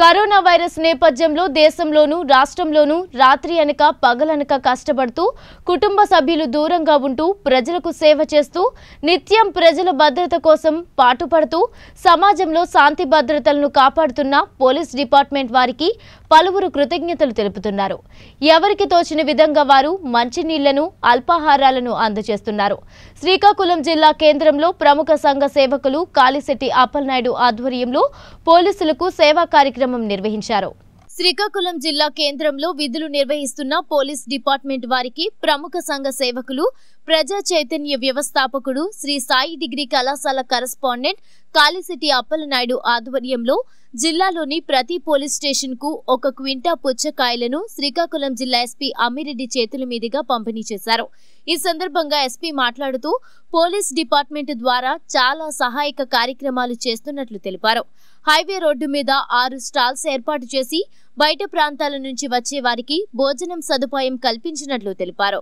Corona virus నేపథ్యంలో దేశంలోనూ రాష్ట్రంలోనూ రాత్రి అనక పగలనక కష్టపడుతూ కుటుంబ సభ్యులు దూరంగా ఉంటూ ప్రజలకు సేవ చేస్తూ నిత్యం ప్రజల భద్రత కోసం పాటుపడుతూ సమాజంలో శాంతి భద్రతలను కాపాడుతున్న పోలీస్ డిపార్ట్మెంట్ వారికి పలువురు కృతజ్ఞతలు తెలుపుతున్నారు. ఎవరికి తోచిన విధంగా వారు మంచినీళ్లను అల్పాహారాలను అందజేస్తున్నారు. శ్రీకాకుళం జిల్లా కేంద్రంలో ప్రముఖ సంఘ సేవకులు కాళిశెట్టి అప్పలనాయుడు ఆధ్వర్యంలో పోలీసులకు సేవా కార్యక్రమం నిర్వహించారు. శ్రీకాకుళం జిల్లా కేంద్రంలో విధులు నిర్వహిస్తున్న పోలీస్ డిపార్ట్మెంట్ వారికి ప్రముఖ సంఘ సేవకులు ప్రజా చైతన్య వ్యవస్థాపకుడు శ్రీ సాయి డిగ్రీ కళాశాల కరెస్పాండెంట్ కాళిశెట్టి అప్పలనాయుడు ఆధ్వర్యంలో జిల్లాలోని ప్రతి పోలీస్ స్టేషన్ కు 1 క్వింటా పుచ్చకాయలను శ్రీకాకుళం జిల్లా ఎస్పీ అమ్మిరెడ్డి చేతుల మీదుగా పంపిణీ చేశారు. ఈ సందర్భంగా ఎస్పీ మాట్లాడుతూ పోలీస్ డిపార్ట్మెంట్ ద్వారా చాలా సహాయక కార్యక్రమాలు చేస్తున్నట్లు తెలిపారు. హైవే రోడ్డు మీద 6 స్టాల్స్ ఏర్పాటు చేసి బయట ప్రాంతాల నుంచి వచ్చే వారికి భోజనం సదుపాయం కల్పించినట్లు తెలిపారు.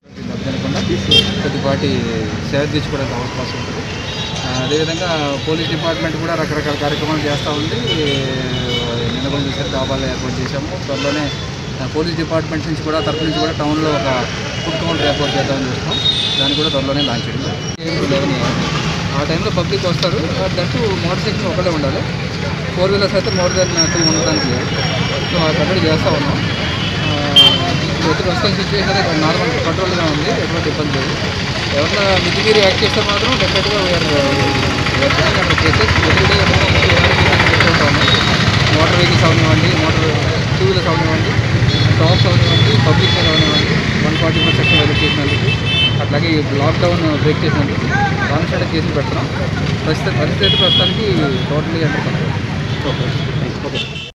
అదేవిధంగా పోలీస్ డిపార్ట్మెంట్ కూడా రకరకాల కార్యక్రమాలు చేస్తూ ఉంది. నిన్న కూడా చూసారు, డాబాలు ఏర్పాటు చేశాము. త్వరలోనే పోలీస్ డిపార్ట్మెంట్ నుంచి కూడా తరఫు నుంచి కూడా టౌన్లో ఒక ఫుడ్ కౌంటర్ ఏర్పాటు చేద్దామని చూస్తాం. దాన్ని కూడా త్వరలోనే లాంచ్ చేయడం. 11 ఆ టైంలో పబ్లిక్ వస్తారు. దట్టు మోటార్ సైకిల్ ఒకటే ఉండాలి. 4 వీలర్స్ అయితే మోర్ దెన్ 2 ఉండడానికి లేదు. సో ఆ కట్టడి చేస్తూ ఉన్నాం. ప్రస్తుతం సిచ్యువేషన్ అయితే నార్మల్ కంట్రోల్గా ఉంది, ఎటువంటి ఇబ్బంది లేదు. ఎవరైనా మితిమీరి యాక్ట్ చేస్తే మాత్రం డెఫినెట్గా కేసెస్ మోటార్ వెహికల్స్ అవనివ్వండి, మోటార్ 2 వీలర్స్ అవనివ్వండి, షాప్స్ అవనివ్వండి, పబ్లిక్ మీద అవనివ్వండి, 144 సెక్షన్ వైలేట్ చేసినందుకు, అట్లాగే లాక్డౌన్ బ్రేక్ చేసినందుకు కాన్స్టెంట్ కేసులు పెడుతున్నాం. ప్రస్తుతానికి టోటలీ అండర్ కంట్రోల్. ఓకే.